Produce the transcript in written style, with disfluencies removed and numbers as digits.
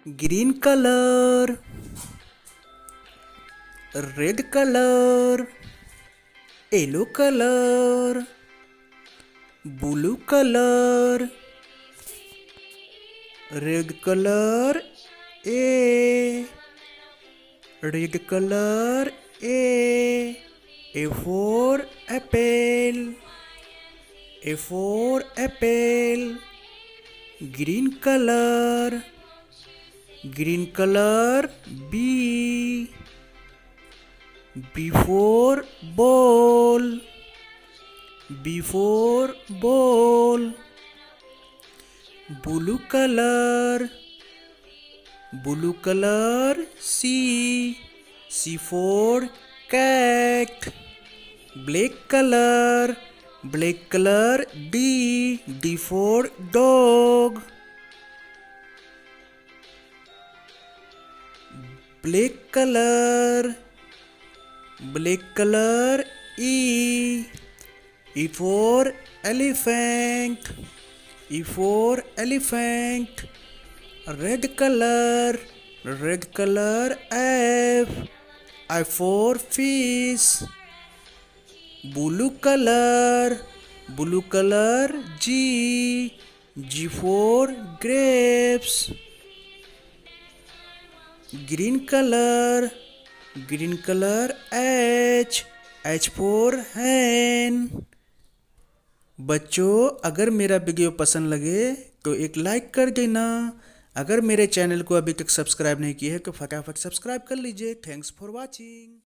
green color, red color, yellow color, blue color, red color A, red color A for apple, A for apple, green color B, B for ball, B for ball, blue color C, C for cat, black color D, D for dog, black color E, E for elephant, E for elephant, red color F, I for fish, blue color G, G for grapes, green color H, H for hen। बच्चों, अगर मेरा video पसंद लगे तो एक like कर देना। अगर मेरे चैनल को अभी तक सब्सक्राइब नहीं किया है तो फटाफट सब्सक्राइब कर लीजिए। Thanks for watching.